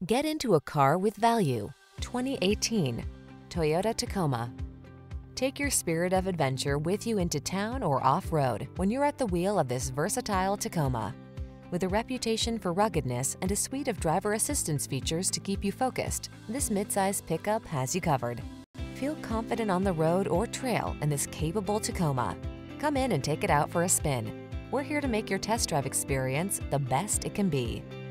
Get into a car with value. 2018 Toyota Tacoma. Take your spirit of adventure with you into town or off-road when you're at the wheel of this versatile Tacoma. With a reputation for ruggedness and a suite of driver assistance features to keep you focused, this midsize pickup has you covered. Feel confident on the road or trail in this capable Tacoma. Come in and take it out for a spin. We're here to make your test drive experience the best it can be.